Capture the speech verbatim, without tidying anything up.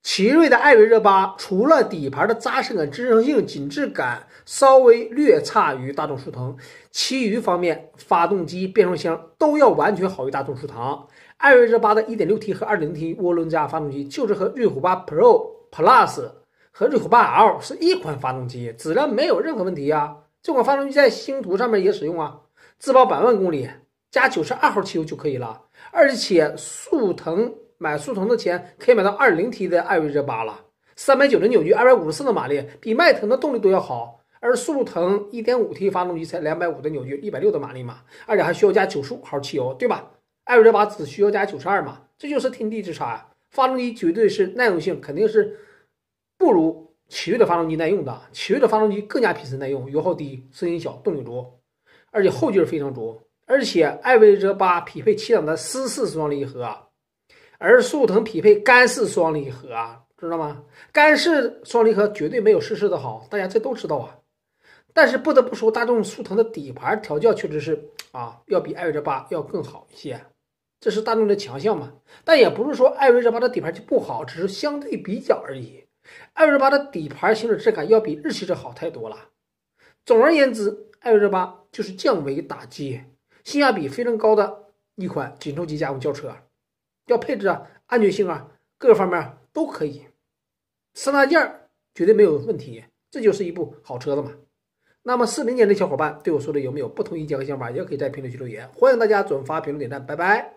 奇瑞的艾瑞热八除了底盘的扎实感、支撑性、紧致感稍微略差于大众速腾，其余方面发动机、变速箱都要完全好于大众速腾。艾瑞热八的 一点六 T 和 二点零 T 涡轮增压发动机就是和瑞虎八 Pro、Plus 和瑞虎八 L 是一款发动机，质量没有任何问题啊。这款发动机在星途上面也使用啊，质保百万公里，加九十二号汽油就可以了。而且速腾买速腾的钱可以买到 二点零 T 的艾瑞热八了，三百九十牛矩，二百五十四的马力，比迈腾的动力都要好。而速腾 一点五 T 发动机才两百五的牛矩，一百六的马力嘛，而且还需要加九十五号汽油，对吧？艾瑞热八只需要加九十二嘛，这就是天地之差啊！发动机绝对是耐用性肯定是不如奇瑞的发动机耐用的，奇瑞的发动机更加皮实耐用，油耗低，声音小，动力足，而且后劲非常足。而且艾瑞热八匹配七档的湿式双离合，而速腾匹配干式双离合，知道吗？干式双离合绝对没有湿式的好，大家这都知道啊。但是不得不说，大众速腾的底盘调教确实是啊，要比艾瑞热八要更好一些，这是大众的强项嘛。但也不是说艾瑞热八的底盘就不好，只是相对比较而已。艾瑞热八的底盘行驶质感要比日系车好太多了。总而言之，艾瑞热八就是降维打击，性价比非常高的一款紧凑级家用轿车，要配置啊、安全性啊各个方面都可以，三大件绝对没有问题，这就是一部好车子嘛。那么四零年的小伙伴对我说的有没有不同意见和想法，也可以在评论区留言，欢迎大家转发、评论、点赞，拜拜。